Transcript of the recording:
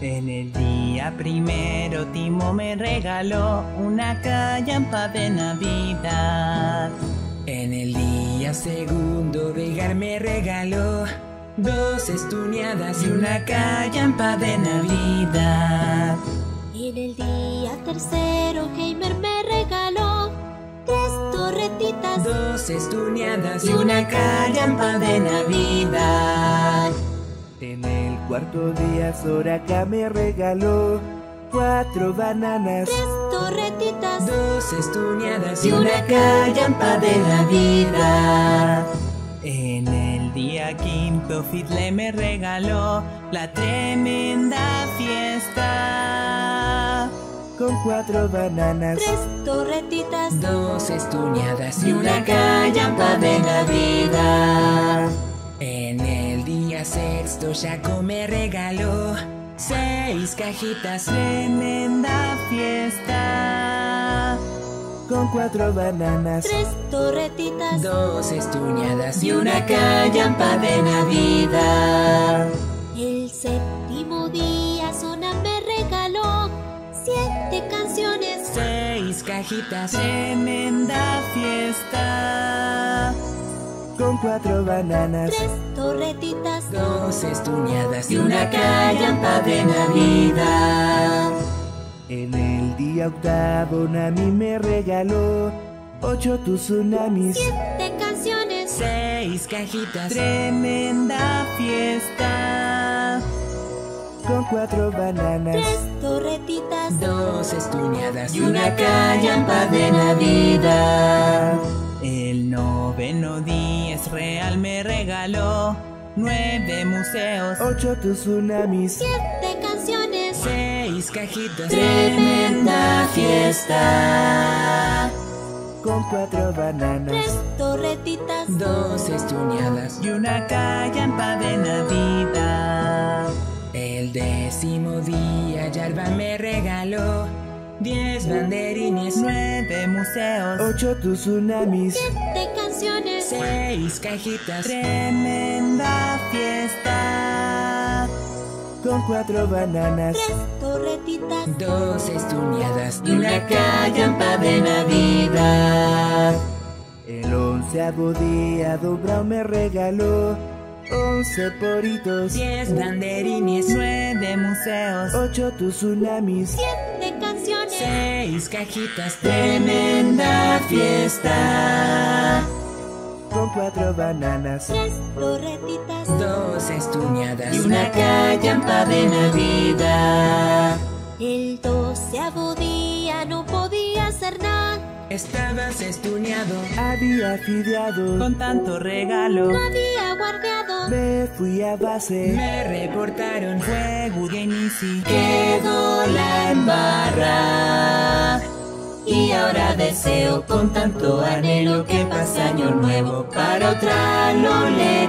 En el día primero Timo me regaló una callampa de Navidad. En el día segundo Veigar me regaló 2 estuneadas y una callampa de Navidad. En el día tercero Heimer me regaló 3 torretitas, 2 estuneadas y una callampa de Navidad. En el cuarto día Soraka me regaló 4 bananas, 3 torretitas, 2 estuneadas y una callampa de Navidad. En el día quinto Fiddle me regaló la tremenda fiesta. con 4 bananas, 3 torretitas, 2 estuneadas y una callampa de Navidad. En el día sexto Shaco me regaló 6 cajitas, Tremenda fiesta. con 4 bananas, 3 torretitas, 2 estuneadas y una callampa de Navidad. El séptimo día Sona me regaló 7 canciones, 6 cajitas, Tremenda fiesta. con 4 bananas, 3 torretitas, 2 estuneadas y una callampa de Navidad. En el día octavo Nami me regaló 8 tsunamis, 7 canciones, 6 cajitas, Tremenda fiesta. con 4 bananas, 3 torretitas, 2 estuneadas y una callampa de Navidad. El noveno día Real me regaló 9 museos, 8 tsunamis, 7 canciones, 6 cajitas, Tremenda fiesta. con 4 bananas, 3 torretitas, 2 estuneadas. Y una callampa de Navidad. El 10º día Yarba me regaló 10 banderines, 9 museos, 8 tsunamis, 7 canciones, 6 cajitas, Tremenda fiesta. con 4 bananas, 3 torretitas, 2 estuneadas y una callampa de Navidad. El 11º día Don Brown me regaló 11 poritos, 10 banderines, 9 museos, 8 tsunamis, 7 canciones, 6 cajitas, Tremenda fiesta. con 4 bananas, 3 torretitas, 2 estuneadas Y una callampa de Navidad. El 12º día no podía hacer nada, Estabas estuneado, había fideado, Con tanto regalo no había guardeado, me fui a base, me reportaron, fue Good Game Easy. quedó la embarra. Y ahora deseo con tanto anhelo que pase año nuevo para otra Lole.